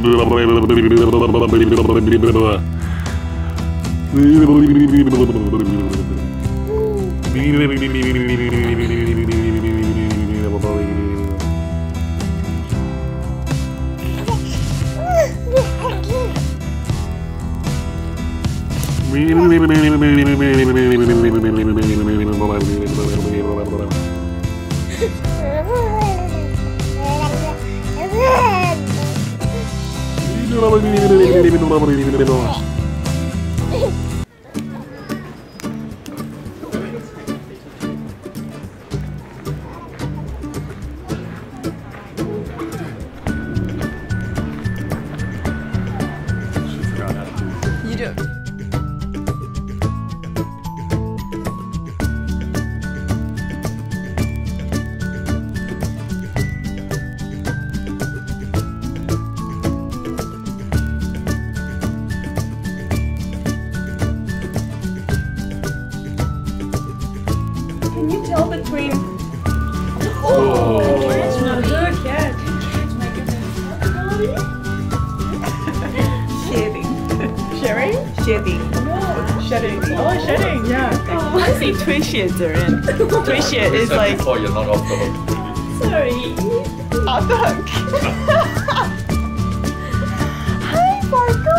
You do. Can you tell between? Oh, catch, not good catch. Catch, my goodness. Shedding. Sharing? Shedding. No, shedding. Oh, shedding. Yeah. Oh. I see 推卸责任。推卸 is like. Before you're not off the hook. Sorry. Off the hook. Hi, Marco.